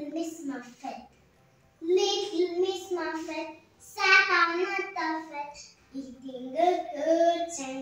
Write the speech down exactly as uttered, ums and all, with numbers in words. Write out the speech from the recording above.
little Miss Muffet. Little Miss Muffet sat on a tuffet, eating a good and